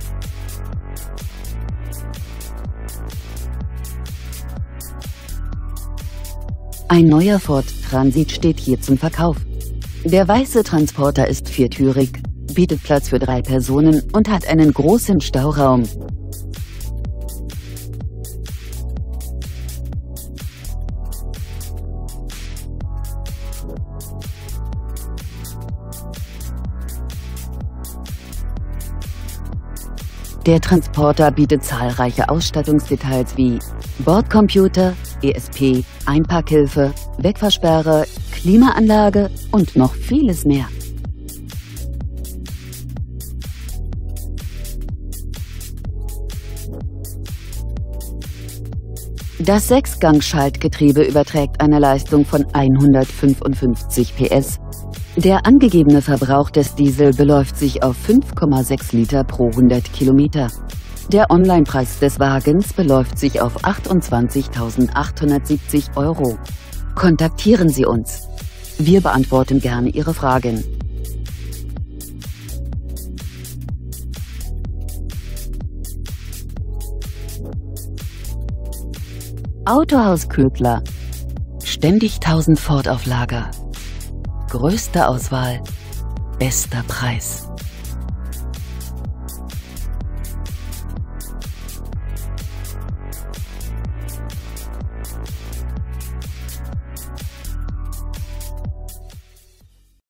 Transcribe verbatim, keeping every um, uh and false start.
Ein neuer Ford Transit steht hier zum Verkauf. Der weiße Transporter ist viertürig, bietet Platz für drei Personen und hat einen großen Stauraum. Der Transporter bietet zahlreiche Ausstattungsdetails wie Bordcomputer, E S P, Einparkhilfe, Wegfahrsperre, Klimaanlage und noch vieles mehr. Das Sechsgang-Schaltgetriebe überträgt eine Leistung von hundertfünfundfünfzig P S. Der angegebene Verbrauch des Diesel beläuft sich auf fünf Komma sechs Liter pro hundert Kilometer. Der Onlinepreis des Wagens beläuft sich auf achtundzwanzigtausendachthundertsiebzig Euro. Kontaktieren Sie uns. Wir beantworten gerne Ihre Fragen. Autohaus Ködler. Ständig tausend Ford auf Lager. Größte Auswahl, bester Preis.